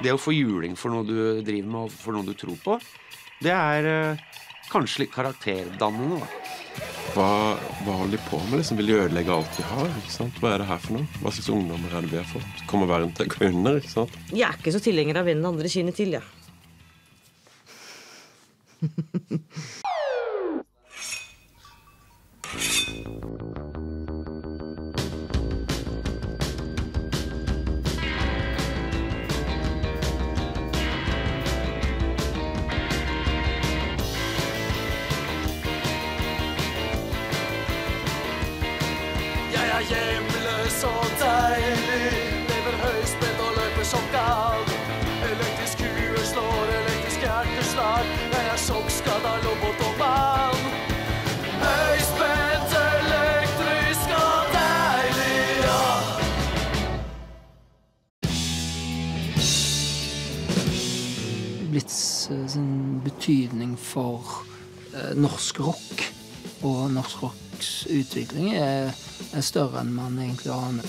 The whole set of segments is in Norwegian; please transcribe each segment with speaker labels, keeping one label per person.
Speaker 1: Det å få juling for noe du driver med, og for noe du tror på, det kanskje litt karakterdannende, da.
Speaker 2: Hva holder de på med? Liksom? Vil de ødelegge alt de har? Ikke sant? Hva det her for noe? Hva slags ungdommer det vi har fått? Kommer verden til å gå under, ikke sant?
Speaker 3: Jeg ikke så tilhenger av vennen andre kinnet til, ja.
Speaker 4: Hjemløs og deilig, lever høyspent og løper som gal. Elektrisk hue slår, elektrisk hjerteslag, jeg sjokkskada lobotoman. Høyspent, elektrisk og deilig, ja.
Speaker 5: Blitz sin betydning for norsk rock og norsk rocks utvikling er større enn man egentlig aner.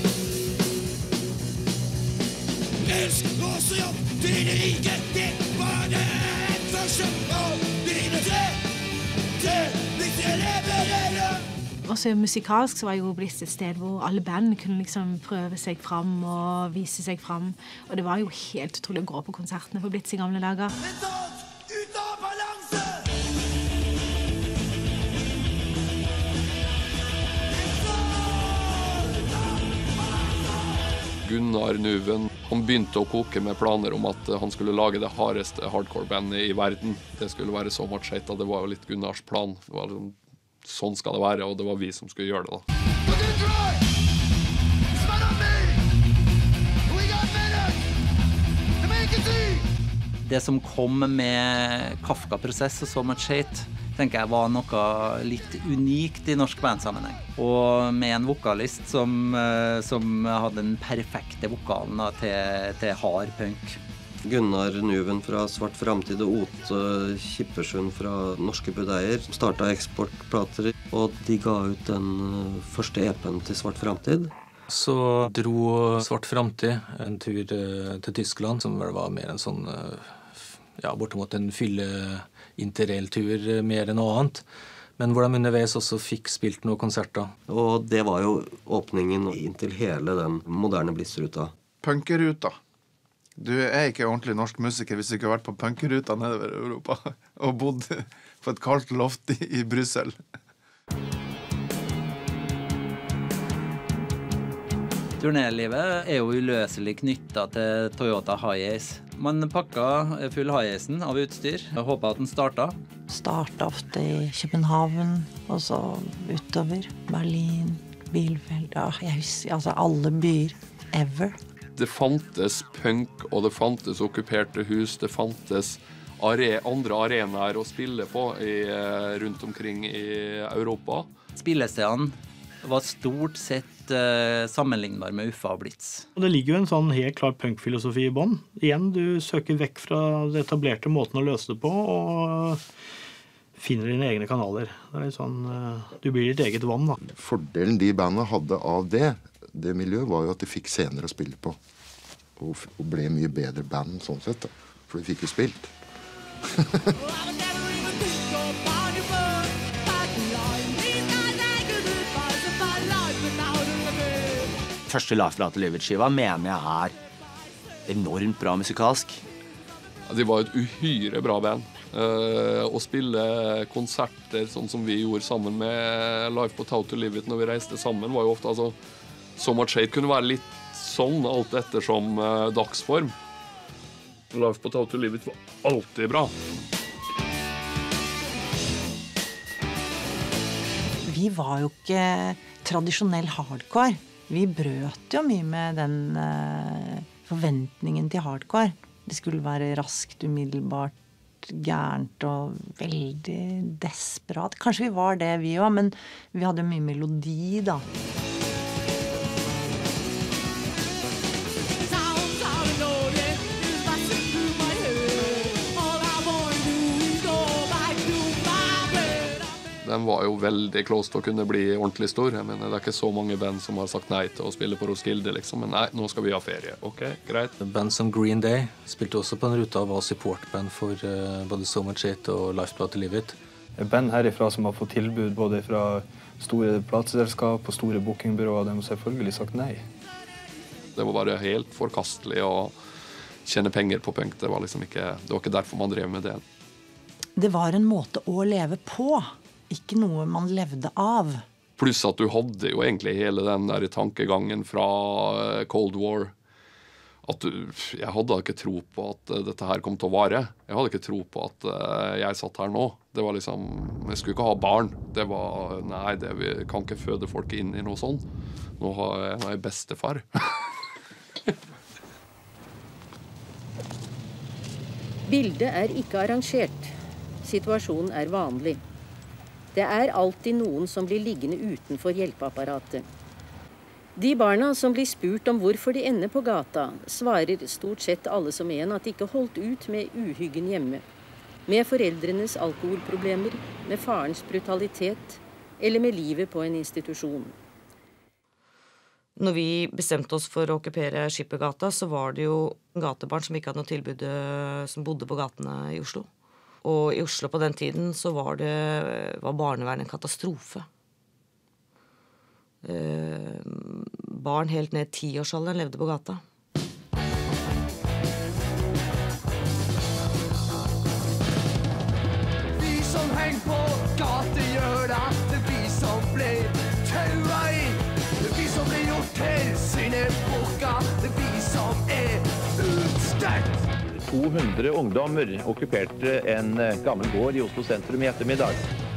Speaker 4: Elsk råsejobb, dine rike, det var det første, og dine tre viktige leverer.
Speaker 6: Også musikalsk så var jo Blitz et sted hvor alle band kunne liksom prøve seg fram og vise seg fram. Og det var jo helt utrolig å gå på konsertene for Blitz i gamle dager.
Speaker 4: Ut av balanse!
Speaker 7: Gunnar Nuven, han begynte å koke med planer om at han skulle lage det hardeste hardcore-bandet i verden. Det skulle være så much hate, og det var jo litt Gunnars plan. Det var liksom, sånn skal det være, og det var vi som skulle gjøre det da.
Speaker 8: Det som kom med Kafka-prosess og So Much Hate, tenker jeg var noe litt unikt i norsk bandsammenheng. Og med en vokalist som hadde den perfekte vokalen da, til hard punk.
Speaker 9: Gunnar Nuven fra Svart Framtid og Ote Kippersund fra Norske Budeier startet eksportplater, og de ga ut den første EP-en til Svart Framtid.
Speaker 10: Så dro Svart Framtid en tur til Tyskland, som vel var mer en sånn, ja, bortimot en fylle-interrail-tur mer enn noe annet. Men hvor de underveis også fikk spilt noen konserter.
Speaker 9: Og det var jo åpningen inn til hele den moderne Blitz-ruta.
Speaker 11: Punkeruta. Du er ikke ordentlig norsk musiker hvis du ikke har vært på punkeruta nedover Europa og bodd på et kaldt loft i Brussel.
Speaker 8: Turnélivet er jo uløselig knyttet til Toyota Hiace. Man pakket full Hiacen av utstyr og håpet at den startet.
Speaker 12: Startet ofte i København, og så utover Berlin, Bielefeld, ja, jeg husker, altså alle byer, ever.
Speaker 7: Det fantes punk, og det fantes okkuperte hus, det fantes andre arenaer å spille på rundt omkring i Europa.
Speaker 8: Spillestedene var stort sett sammenlignbar med Uffa og Blitz.
Speaker 13: Det ligger jo en sånn helt klar punkfilosofi i bånd. Igjen, du søker vekk fra det etablerte måten å løse det på, og finner dine egne kanaler. Det er sånn, du blir ditt eget vann, da.
Speaker 14: Fordelen de bandene hadde av det miljøet var jo at de fikk scener å spille på. Og ble mye bedre band sånn sett, da. For de fikk jo spilt.
Speaker 1: Første Life Without a Limit-skiva mener jeg enormt bra musikalsk.
Speaker 7: De var et uhyre bra band. Å spille konserter sånn som vi gjorde sammen med Life på How to Live It når vi reiste sammen, var jo ofte altså, So Much Hate kunne være litt sånn, alt etter som dagsform. Life på How to Live It var alltid bra.
Speaker 12: Vi var jo ikke tradisjonell hardcore. Vi brøt jo mye med den forventningen til hardcore. Det skulle være raskt, umiddelbart, gærent og veldig desperat. Kanskje vi var det vi også, men vi hadde mye melodi da.
Speaker 7: den var jo veldig close til å kunne bli ordentlig stor. Jeg mener, det ikke så mange band som har sagt nei til å spille på Roskilde, liksom. Men nei, nå skal vi ha ferie. Ok, greit.
Speaker 10: Band som Green Day spilte også på en rute av å være supportband for både So Much Hate og Lifeblood to Live It.
Speaker 15: Band herifra som har fått tilbud både fra store plateselskap og store bookingbyråer, de har selvfølgelig sagt nei.
Speaker 7: Det var bare helt forkastelig å tjene penger på punk. Det var ikke derfor man drev med det.
Speaker 12: Det var en måte å leve på, ikke noe man levde av.
Speaker 7: Pluss at du hadde jo egentlig hele den der tankegangen fra Cold War. Jeg hadde ikke tro på at dette her kom til å vare. Jeg hadde ikke tro på at jeg satt her nå. Det var liksom, jeg skulle ikke ha barn. Det var, nei, vi kan ikke føde folk inn i noe sånt. Nå har jeg bestefar.
Speaker 16: Bildet er ikke arrangert. Situasjonen er vanlig. Det er alltid noen som blir liggende utenfor hjelpeapparatet. De barna som blir spurt om hvorfor de ender på gata, svarer stort sett alle som en at de ikke holdt ut med uhyggen hjemme. Med foreldrenes alkoholproblemer, med farens brutalitet, eller med livet på en institusjon.
Speaker 3: Når vi bestemte oss for å okkupere Skippergata, så var det jo gatebarn som ikke hadde noe tilbud, som bodde på gatene i Oslo. Og i Oslo på den tiden så var barnevern en katastrofe. Barn helt ned 10-årsalderen levde på gata.
Speaker 4: Vi som heng på gatehjørnet, det vi som ble taua inn. Det vi som ble gjort til syndebukker, det vi som utstøtt.
Speaker 17: 200 ungdommer okkuperte en gammel gård i Oslo sentrum i ettermiddag.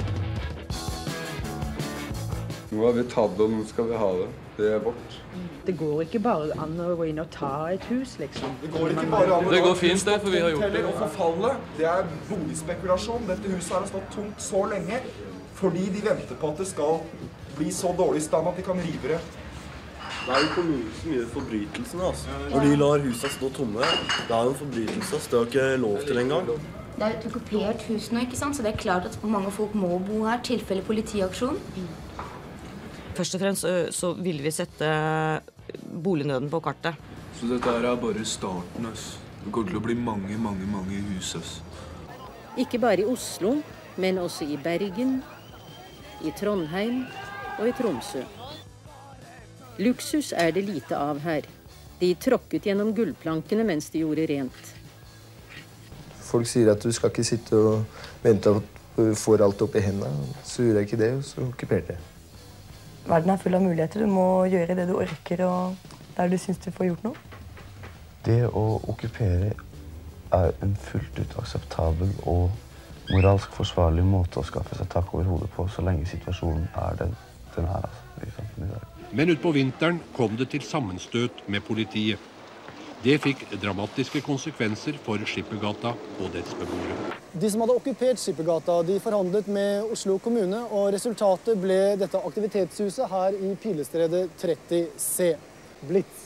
Speaker 2: Nå har vi tatt det, og nå skal vi ha det. Det er vårt.
Speaker 18: Det går ikke bare an å gå inn og ta et hus, liksom.
Speaker 19: Det går ikke bare an å
Speaker 7: det går fint, det, for vi har gjort det.
Speaker 19: Og forfalle, det er boligspekulasjon. Dette huset har stått tomt så lenge, fordi de venter på at det skal bli så dårlig stand at de kan rive det.
Speaker 20: Det er jo kommunen som gjør forbrytelsene, altså. Når de lar huset stå tomme, det er jo en forbrytelse, så det har ikke lov til engang.
Speaker 21: Det er et okkupert hus nå, ikke sant? Så det er klart at mange folk må bo her, tilfelle politiaksjon.
Speaker 3: Først og fremst så ville vi sette bolignøden på kartet.
Speaker 22: Så dette er bare starten, ass. Det går til å bli mange, mange, mange hus, ass.
Speaker 16: Ikke bare i Oslo, men også i Bergen, i Trondheim og i Tromsø. Luksus er det lite av her. De tråkket gjennom gullplankene mens de gjorde rent.
Speaker 23: Folk sier at du skal ikke sitte og vente at du får alt opp i hendene. Så gjorde jeg ikke det, og så okkuperte jeg.
Speaker 24: Verden er full av muligheter. Du må gjøre det du orker, og der du synes du får gjort noe.
Speaker 25: Det å okkupere er en fullt ut akseptabel og moralsk forsvarlig måte å skaffe seg tak over hodet på, så lenge situasjonen er den er, altså, i samfunnet i dag.
Speaker 26: Men utpå vinteren kom det til sammenstøt med politiet. Det fikk dramatiske konsekvenser for Skippergata og dets beboere.
Speaker 27: De som hadde okkupert Skippergata, de forhandlet med Oslo kommune, og resultatet ble dette aktivitetshuset her i Pilestredet 30C. Blitz.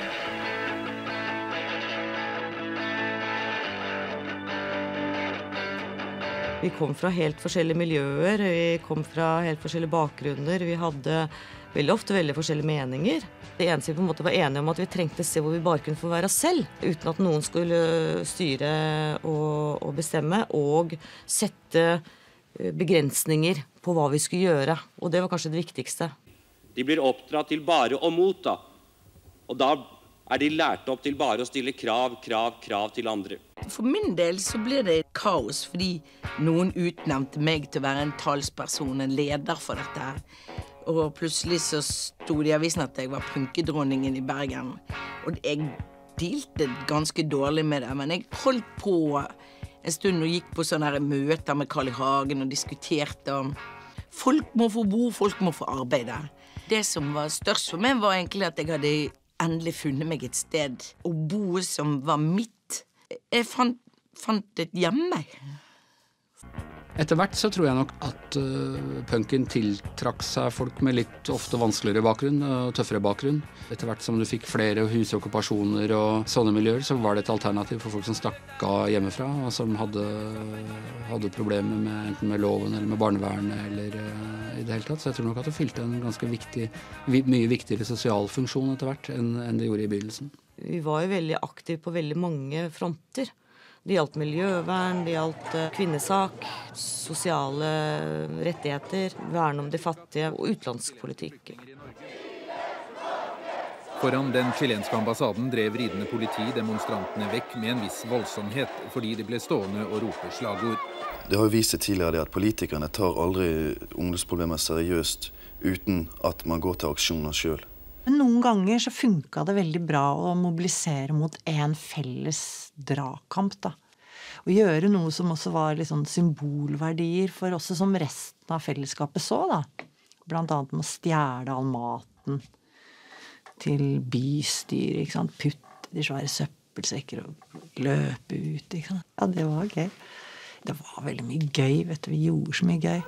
Speaker 3: Vi kom fra helt forskjellige miljøer, vi kom fra helt forskjellige bakgrunner, vi hadde veldig ofte veldig forskjellige meninger. Det eneste vi på en måte var enige om at vi trengte et sted hvor vi bare kunne få være oss selv, uten at noen skulle styre og bestemme, og sette begrensninger på hva vi skulle gjøre. Og det var kanskje det viktigste.
Speaker 28: De blir oppdratt til bare å motta, og da er de lært opp til bare å stille krav til andre.
Speaker 29: For min del så blir det kaos, fordi noen utnevnte meg til å være en talsperson, en leder for dette her. Og plutselig så stod det i avisen at jeg var punkedronningen i Bergen. Og jeg dealte ganske dårlig med det, men jeg holdt på en stund og gikk på sånne møter med Carl I. Hagen og diskuterte om folk må få bo, folk må få arbeide. Det som var størst for meg var egentlig at jeg hadde endelig funnet meg et sted å bo som var mitt. Jeg fant et hjemme,
Speaker 1: Etter hvert så tror jeg nok at punken tiltrakk seg folk med litt ofte vanskeligere bakgrunn og tøffere bakgrunn. Etter hvert som du fikk flere husokkupasjoner og sånne miljøer, så var det et alternativ for folk som stakk av hjemmefra, og som hadde problemer med enten med loven eller med barnevernet eller i det hele tatt. Så jeg tror nok at det fylte en ganske mye viktigere sosial funksjon etter hvert enn det gjorde i begynnelsen.
Speaker 3: Vi var jo veldig aktive på veldig mange fronter. Det gjaldt miljøvern, det gjaldt kvinnesak, sosiale rettigheter, vern om de fattige og utenlandsk politikk.
Speaker 5: Foran den chilenske ambassaden drev ridende politi demonstrantene vekk med en viss voldsomhet, fordi de ble stående og rope slagord.
Speaker 6: Det har jo vist seg tidligere at politikerne tar aldri ungdomsproblemer seriøst uten at man går til aksjoner selv.
Speaker 12: Men noen ganger så funket det veldig bra å mobilisere mot en felles dragkamp, da. Og gjøre noe som også var litt sånn symbolverdier for oss som resten av fellesskapet så, da. Blant annet med å stjele all maten til bystyret, ikke sant? Putte de svære søppelsekker og løpe ut, ikke sant? Ja, det var gøy. Det var veldig mye gøy, vet du. Vi gjorde så mye gøy.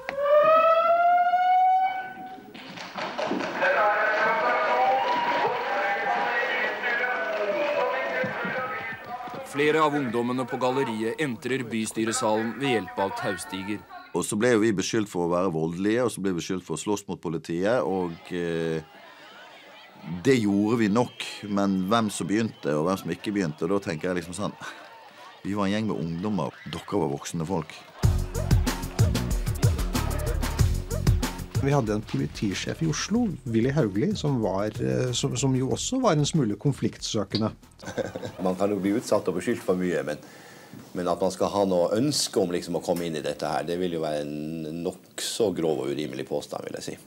Speaker 8: Flere av ungdommene på galleriet entrer bystyresalen ved hjelp av taustiger.
Speaker 9: Og så ble jo vi beskyldt for å være voldelige, og så ble vi beskyldt for å slåss mot politiet, og det gjorde vi nok. Men hvem som begynte, og hvem som ikke begynte, og da tenker jeg liksom sånn, vi var en gjeng med ungdommer, dere var voksne folk.
Speaker 10: Vi hadde en politisjef i Oslo, Willy Haugli, som jo også var en smule konfliktsøkende.
Speaker 11: Man kan jo bli utsatt og beskyldt for mye, men at man skal ha noe ønske om liksom å komme inn i dette her, det vil jo være en nok så grov og urimelig påstand, vil jeg si.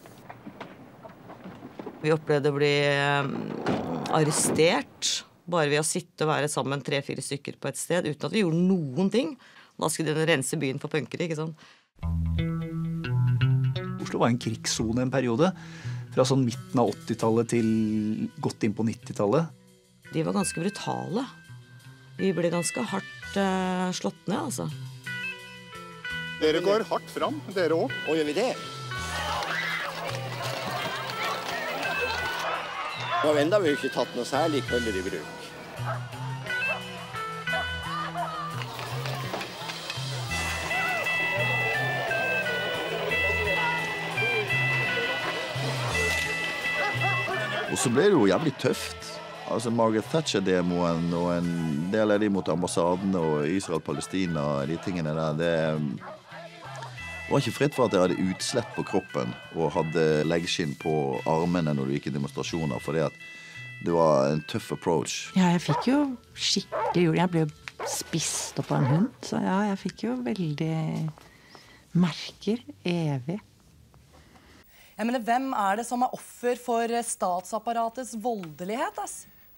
Speaker 3: Vi opplevde å bli arrestert, bare ved å sitte og være sammen 3-4 stykker på et sted, uten at vi gjorde noen ting. Da skulle den rense byen for punkere, ikke sant?
Speaker 13: Oslo var en krigszone en periode, fra sånn midten av 80-tallet til godt inn på 90-tallet.
Speaker 3: De var ganske brutale. Vi ble ganske hardt slått ned, altså.
Speaker 14: Dere går hardt fram, dere også.
Speaker 11: Og gjør vi det? Nå enda vi ikke tatt noe særlig køller i bruk.
Speaker 9: Og så ble det jo jævlig tøft. Altså Margaret Thatcher-demoen og en del av de mot ambassaden og Israel-Palestina, de tingene der, det var ikke fritt for at jeg hadde utslett på kroppen og hadde leggskinn på armene når du gikk i demonstrasjoner, fordi at det var en tøff approach.
Speaker 12: Ja, jeg fikk jo skikkelig jul. Jeg ble jo spist opp av en hund, så ja, jeg fikk jo veldig merker, evig.
Speaker 14: Jeg mener, hvem er det som er offer for statsapparatets voldelighet, ass?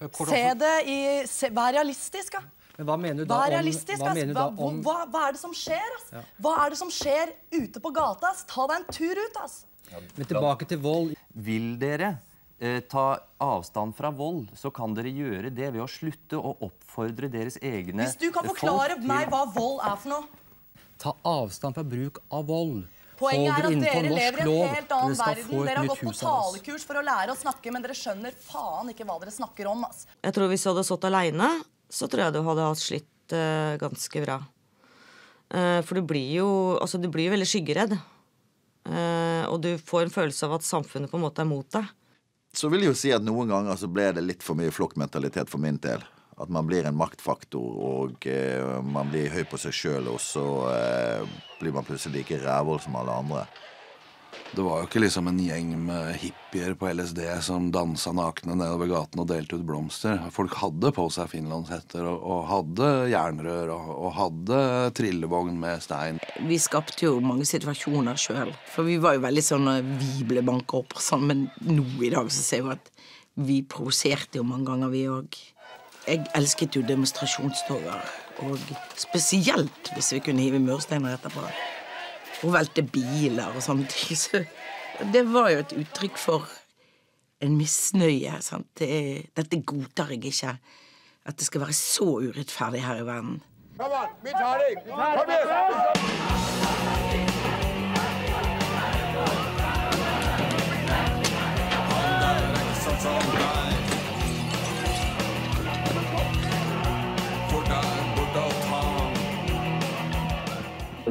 Speaker 14: Vær realistisk, da.
Speaker 30: Men hva mener du da om...
Speaker 14: Hva er det som skjer, ass? Ja. Hva er det som skjer ute på gata, ass? Ta deg en tur ut, ass.
Speaker 30: Men tilbake til vold.
Speaker 31: Vil dere ta avstand fra vold, så kan dere gjøre det ved å slutte å oppfordre deres egne folk.
Speaker 14: Hvis du kan forklare meg hva vold er for noe.
Speaker 30: Ta avstand fra bruk av vold.
Speaker 14: Poenget er at dere lever i en helt annen verden. Dere har gått på talekurs for å lære å snakke, men dere skjønner faen ikke hva dere snakker om, ass.
Speaker 3: Jeg tror hvis du hadde stått alene, så tror jeg du hadde hatt slitt ganske bra. For du blir jo veldig skyggeredd. Og du får en følelse av at samfunnet på en måte er mot deg.
Speaker 9: Så vil jeg jo si at noen ganger så ble det litt for mye flokkmentalitet for min del. At man blir en maktfaktor, og man blir høy på seg selv, og så blir man plutselig like rævål som alle andre.
Speaker 25: Det var jo ikke liksom en gjeng med hippier på LSD som danset nakne nedover gaten og delte ut blomster. Folk hadde på seg finlandshetter, og hadde jernrør, og hadde trillevogn med stein.
Speaker 29: Vi skapte jo mange situasjoner selv, for vi var jo veldig sånn når vi ble banket opp og sånn, men nå i dag så ser vi at vi provoserte jo mange ganger, vi også. Jeg elsket jo demonstrasjonstoger, og spesielt hvis vi kunne hive mørsteiner etterpå. Og velte biler og sånne ting. Så det var jo et uttrykk for en misnøye. Sant? Dette godtar jeg ikke. At det skal være så urettferdig her i verden.
Speaker 4: Kom an, vi tar deg! Kom igjen!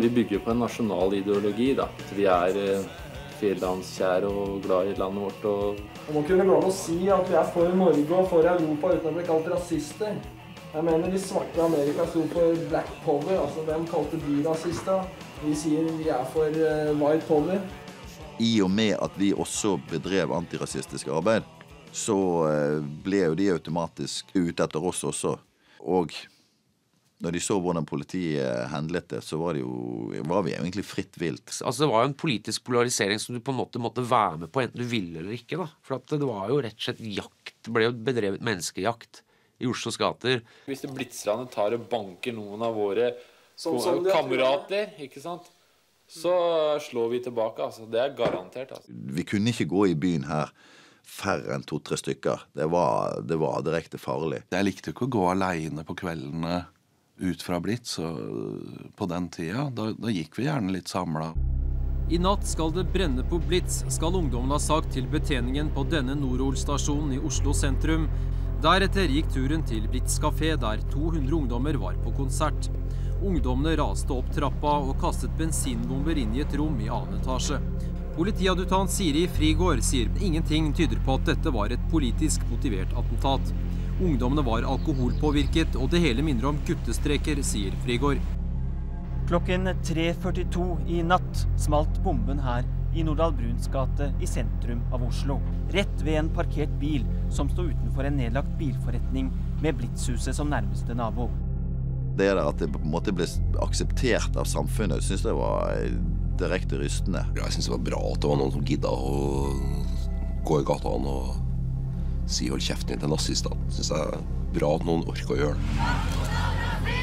Speaker 2: vi bygger på en nasjonal ideologi, da. Vi fjellandskjære og glad i landet vårt. Og
Speaker 7: må kunne gå an å si at vi for Norge og for Europa uten å bli kalt rasister. Jeg mener de svarte i Amerika sto for black power, altså hvem kalte de rasister? Vi sier vi for white power.
Speaker 9: I og med at vi også bedrev antirasistisk arbeid, så ble jo de automatisk ute etter oss også. Og når de så hvordan politiet handlet det, så var vi jo egentlig fritt vilt.
Speaker 15: Altså det var jo en politisk polarisering som du på en måte måtte være med på, enten du ville eller ikke da. For at det var jo rett og slett jakt, det ble jo bedrevet menneskejakt i Oslos gater.
Speaker 2: Hvis det blitzerne tar og banker noen av våre kamerater, ikke sant? Så slår vi tilbake, altså. Det garantert. Altså.
Speaker 9: Vi kunne ikke gå i byen her færre enn 2-3 stykker. Det var direkte farlig.
Speaker 25: Jeg likte ikke å gå alene på kveldene ut fra Blitz, på den tida. Da gikk vi gjerne litt samlet.
Speaker 16: I natt skal det brenne på Blitz, skal ungdommen ha sagt til betjeningen på denne Nordol-stasjonen i Oslo sentrum. Deretter gikk turen til Blitz Café, der 200 ungdommer var på konsert. Ungdommene raste opp trappa og kastet bensinbomber inn i et rom i annen etasje. Politiadjutant Siri Frigård sier ingenting tyder på at dette var et politisk motivert attentat. Ungdommene var alkoholpåvirket, og det hele minner om guttestreker, sier Frigård.
Speaker 17: Klokken 3:42 i natt smalt bomben her i Nordahl Bruns gate i sentrum av Oslo. Rett ved en parkert bil som stod utenfor en nedlagt bilforretning med Blitzhuset som nærmeste nabo.
Speaker 9: Det der at det på en måte ble akseptert av samfunnet, synes jeg var direkte rystende.
Speaker 18: Jeg synes det var bra at det var noen som gidda å gå i gatene og si hold kjeften til nazistene. Synes jeg er bra at noen orker å gjøre det.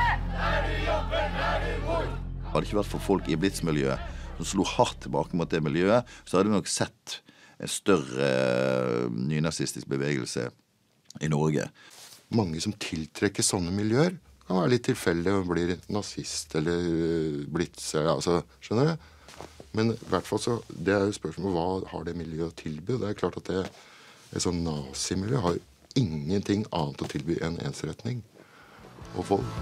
Speaker 9: Hadde det ikke vært for folk i Blitz-miljøet som slo hardt tilbake mot det miljøet, så hadde vi nok sett en større nynazistisk bevegelse i Norge.
Speaker 19: Mange som tiltrekker sånne miljøer kan være litt tilfeldig og blir nazist eller Blitz, altså, skjønner du? Men i hvert fall så, det jo spørsmålet hva har det miljøet å tilby? Det klart at et sånn nazimiljø har ingenting annet å tilby enn ensretning og vold.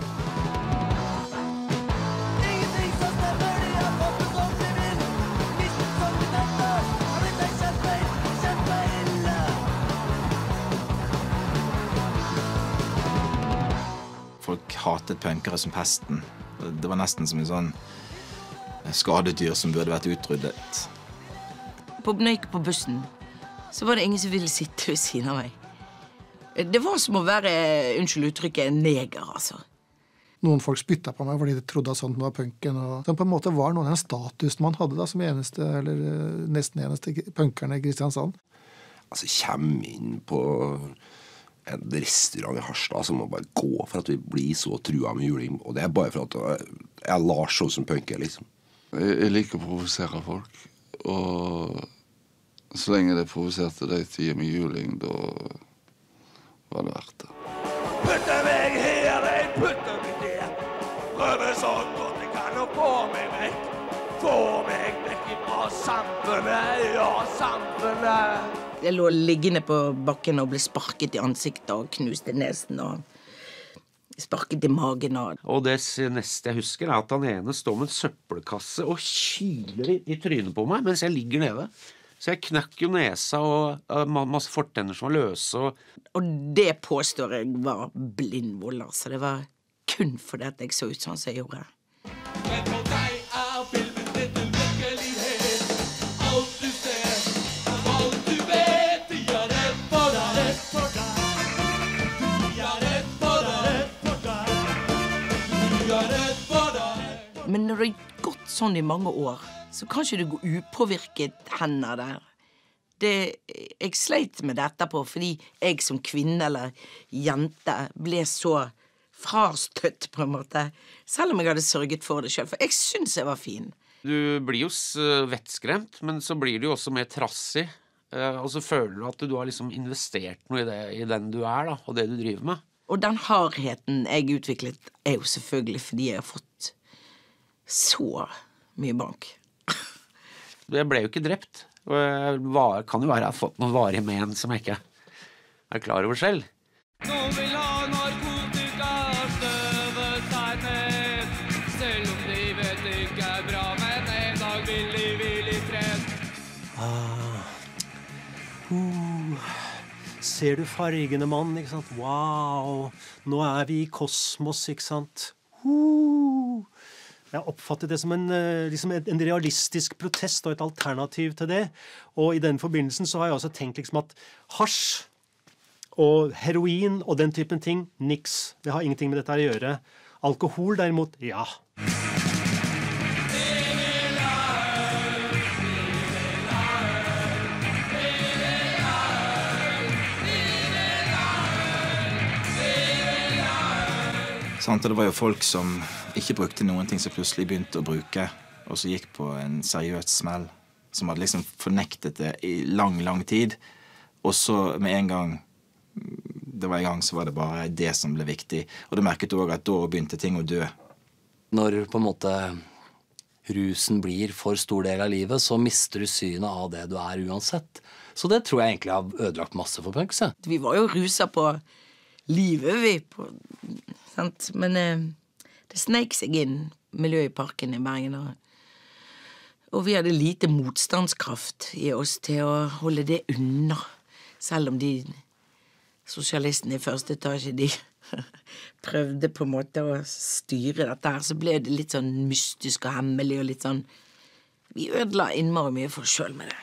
Speaker 20: Folk hatet punkere som pesten. Det var nesten som en sånn skadedyr som burde vært utryddet.
Speaker 29: Når jeg gikk på bussen, så var det ingen som ville sitte ved siden av meg. Det var som å være, unnskyld uttrykket, en neger, altså.
Speaker 21: Noen folk spyttet på meg fordi de trodde at sånt var punken. Og som på en måte var noen av den statusen man hadde da, som eneste, eller nesten eneste punkerne i Kristiansand.
Speaker 18: Altså, kjem inn på en restaurant i Harstad som må bare gå for at vi blir så trua med juling. Og det bare for at jeg lar sånn som punker, liksom.
Speaker 25: Jeg liker å provosere folk, og så lenge det provoserte deg til å gi meg juling, da var det verdt det.
Speaker 4: Putter meg her, jeg putter meg der. Prøver så godt jeg kan å få meg vekk. Få meg vekk fra samfunnet, ja, samfunnet.
Speaker 29: Jeg lå liggende på bakken og ble sparket i ansiktet og knust i nesen og sparket i magen.
Speaker 15: Og det neste jeg husker at han ene står med en søppelkasse og kyler i trynet på meg mens jeg ligger nede. Så jeg knakk jo nesa og masse fortenner som var løse.
Speaker 29: Og det påstår jeg var blindvold, altså. Det var kun fordi at jeg så ut sånn som jeg gjorde.
Speaker 4: Men for deg bildet til virkelighet. Alt du ser, alt du vet, de er rett for deg, rett for deg.
Speaker 29: Men når det har gått sånn i mange år, så kan ikke du gå upåvirket hender der. Jeg sleit med det etterpå, fordi jeg som kvinne eller jente ble så frastøtt på en måte, selv om jeg hadde sørget for det selv, for jeg synes jeg var fin.
Speaker 15: Du blir jo vettskremt, men så blir du jo også mer trassig, og så føler du at du har liksom investert noe i den du da, og det du driver med.
Speaker 29: Og den hardheten jeg utviklet jo selvfølgelig fordi jeg har fått så mye bank.
Speaker 15: Jeg ble jo ikke drept, og jeg kan jo være jeg har fått noen varige men som jeg ikke er klar over selv.
Speaker 4: Noen vil ha narkotika, støve seg ned, selv om de vet det
Speaker 1: ser du fargene, mann, ikke sant? Wow, nå vi I kosmos, ikke sant? Jeg oppfattet det som liksom en realistisk protest og et alternativ til det. Og I den forbindelsen så har jeg også tenkt liksom at hasj og heroin og den typen ting, niks. Det har ingenting med dette å gjøre. Alkohol derimot, ja.
Speaker 20: Sant, og det var jo folk som ikke brukte noen ting som plutselig begynte å bruke, og så gikk på en seriøs smell, som hadde liksom fornektet det I lang, lang tid, og så med en gang det var I gang, så var det bare det som ble viktig. Og det merket også at da begynte ting å dø.
Speaker 5: Når på en måte rusen blir for stor del av livet, så mister du synet av det du uansett. Så det tror jeg egentlig har ødelagt masse for Punx.
Speaker 29: Vi var jo ruset på livet, vi. Sant? Men det snek seg inn miljøet I parken I Bergen. Og vi hadde lite motstandskraft I oss til å holde det unna. Selv om de sosialistene I første etasje, de prøvde på en måte å styre dette her, så ble det litt sånn mystisk og hemmelig, og litt sånn, vi ødela innmari mye for oss selv med det.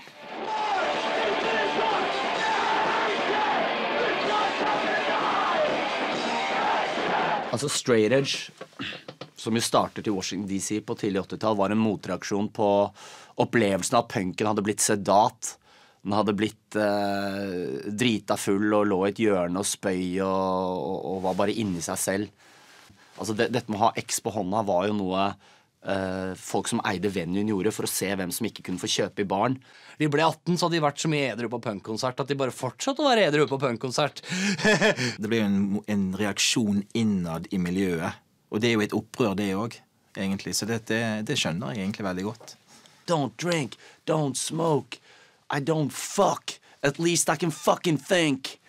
Speaker 5: Altså straight edge, som jo startet I Washington DC på tidlig 80-tall, var en motreaksjon på opplevelsen av punken hadde blitt sedat. Den hadde blitt drita full og lå I et hjørne og spøy og var bare inni seg selv. Altså dette med å ha X på hånda var jo noe folk som eide venuen gjorde for å se hvem som ikke kunne få kjøpe I baren. De ble 18, så hadde de vært så mye edru på punkkonsert at de bare fortsatte å være edru på punkkonsert.
Speaker 20: Det ble jo en reaksjon innad I miljøet, og det jo et opprør det også, egentlig. Så det skjønner jeg egentlig veldig godt.
Speaker 5: Don't drink, don't smoke. I don't fuck. At least I can fucking think.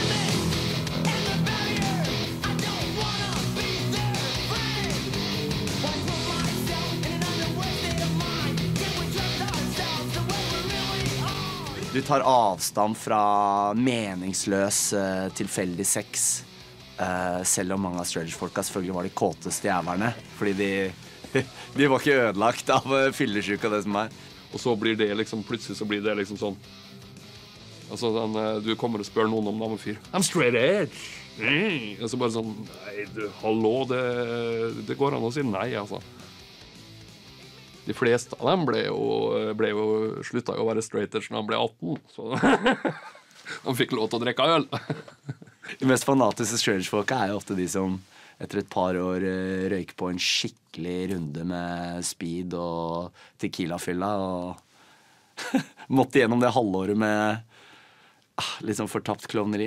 Speaker 5: Du tar avstand fra meningsløs, tilfeldig sex. Selv om mange av straight-folka selvfølgelig var de kåteste jæverne. Fordi de var ikke ødelagt av fyllesyke og det som Og så blir det liksom, plutselig så blir det liksom sånn. Altså, du kommer og spør noen om damefyr. I'm straight edge. Og så bare sånn, nei, hallo, det går an å si nei, altså. De fleste av dem ble jo sluttet å være straight edge når han ble 18, så han fikk lov til å drikke øl. De mest fanatiske straight-folka jo ofte de som etter et par år røyk på en skikkelig runde med speed og tequila-fylla og måtte gjennom det halvåret med litt sånn fortapt klovneri.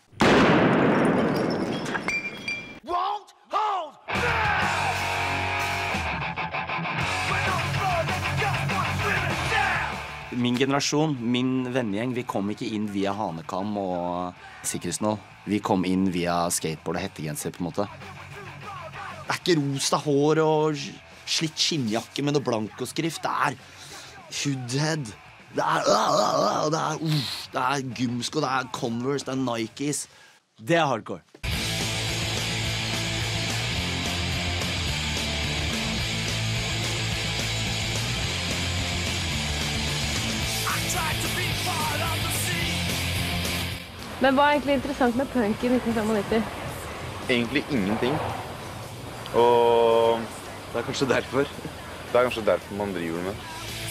Speaker 5: Min generasjon, min vennegjeng, vi kom ikke inn via hanekam og sikkerhetsnål. Vi kom inn via skateboard og hettegenser på en måte. Det ikke rosa hår og slitt skinnjakke med noe blankoskrift. Det hoodhead. Det gymsko, det Converse, det Nikes. Det hardcore.
Speaker 6: Men hva egentlig interessant med punk I 1995?
Speaker 8: Egentlig ingenting. Og det kanskje derfor. Det kanskje derfor man driver med.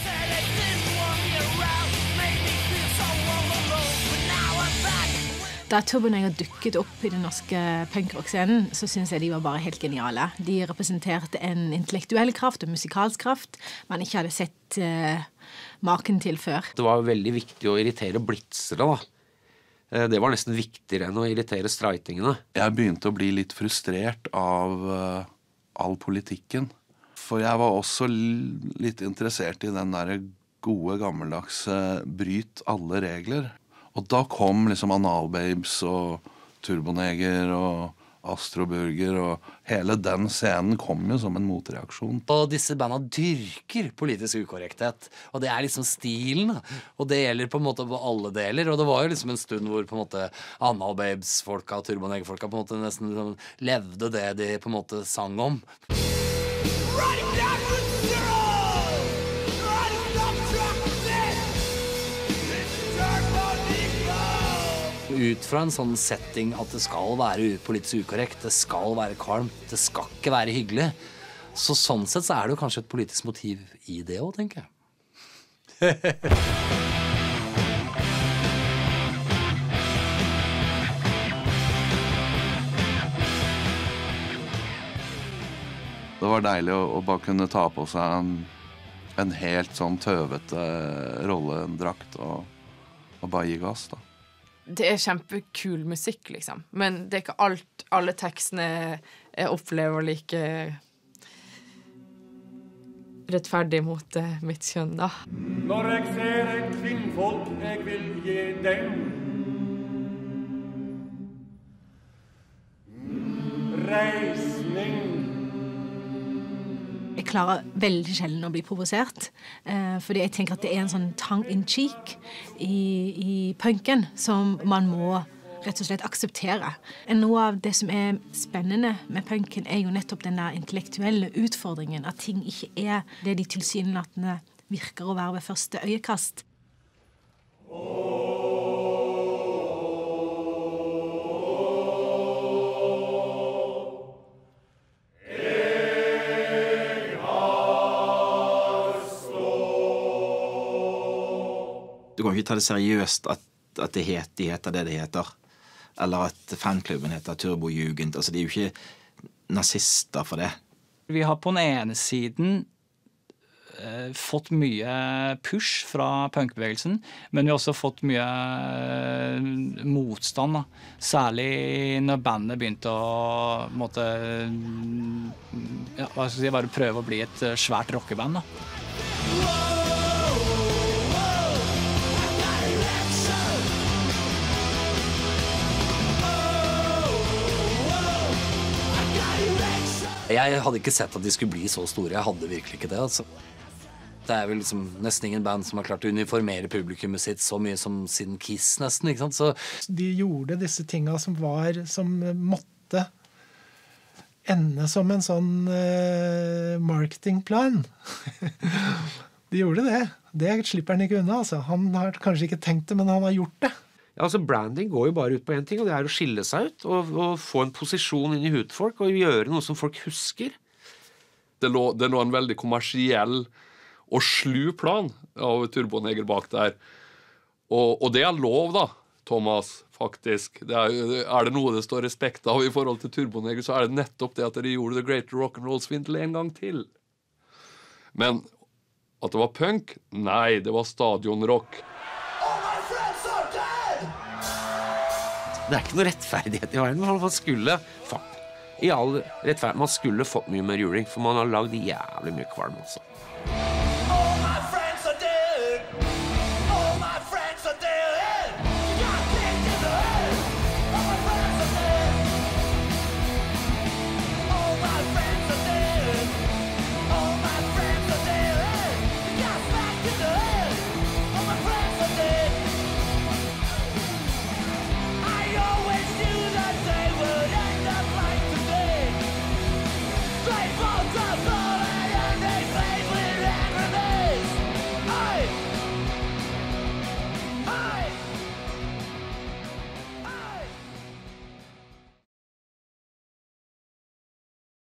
Speaker 10: Da Turboneger dukket opp I den norske punkrock-scenen, så synes jeg de var bare helt geniale. De representerte en intellektuell kraft og musikalsk kraft man ikke hadde sett maken til før.
Speaker 15: Det var veldig viktig å irritere blitzere da. Det var nesten viktigere enn å irritere streitingene.
Speaker 22: Jeg begynte å bli litt frustrert av all politikken. For jeg var også litt interessert I den der gode, gammeldags bryt alle regler. Og da kom liksom Analbabes og Turboneger og Astroburger, og hele den scenen kom jo som en motreaksjon.
Speaker 11: Og disse banda dyrker politisk ukorrekthet, og det liksom stilen, og det gjelder på en måte på alle deler, og det var jo liksom en stund hvor på en måte Anal Babes-folka, Turboneger-folka på en måte nesten liksom levde det de på en måte sang om. Ut fra en sånn setting at det skal være politisk ukorrekt, det skal være kalmt, det skal ikke være hyggelig. Så sånn sett så det jo kanskje et politisk motiv i det også, tenker jeg.
Speaker 22: Det var deilig å bare kunne ta på seg en helt sånn tøvete rolle, en drakt, og bare gi gass, da.
Speaker 12: Det kjempekul musikk, liksom. Men det ikke alle tekstene jeg opplever like rettferdig mot mitt kjønn, da.
Speaker 13: Når jeg ser et kvinnfolk, jeg vil gi dem reisning.
Speaker 10: Jeg klarer veldig sjelden å bli provosert, fordi jeg tenker at det en sånn tongue in cheek i punken som man må rett og slett akseptere. Noe av det som spennende med punken jo nettopp den der intellektuelle utfordringen, at ting ikke det de tilsynelatende virker å være ved første øyekast.
Speaker 20: Du kan ikke ta det seriøst at de heter det de heter. Eller at fanklubben heter Turbojugend. Altså, de jo ikke nazister for det.
Speaker 14: Vi har på den ene siden fått mye push fra punkbevegelsen, men vi har også fått mye motstand, da. Særlig når bandet begynte å måtte, hva skal jeg si, bare prøve å bli et svært rockeband, da.
Speaker 11: Jeg hadde ikke sett at de skulle bli så store. Jeg hadde virkelig ikke det, altså. Det vel liksom nesten ingen band som har klart å uniformere publikummet sitt så mye som siden Kiss, nesten, ikke sant? Så
Speaker 21: de gjorde disse tingene som måtte ende som en sånn marketingplan. De gjorde det. Det slipper han ikke unna, altså. Han har kanskje ikke tenkt det, men han har gjort det.
Speaker 15: Ja, altså branding går jo bare ut på en ting, og det å skille seg ut, og få en posisjon inn i hudet folk, og gjøre noe som folk husker.
Speaker 2: Det lå en veldig kommersiell og slu plan av Turboneger bak der. Og det lov, da, Thomas, faktisk. Er det noe det står respekt av i forhold til Turboneger, så det nettopp det at de gjorde The Great Rock'n'Roll-svindel en gang til. Men at det var punk? Nei, det var stadionrock.
Speaker 15: Det ikke noe rettferdighet i verden. Man skulle i all rettferdighet, man skulle fått mye mer juling, for man har lagd jævlig mye kvalm også.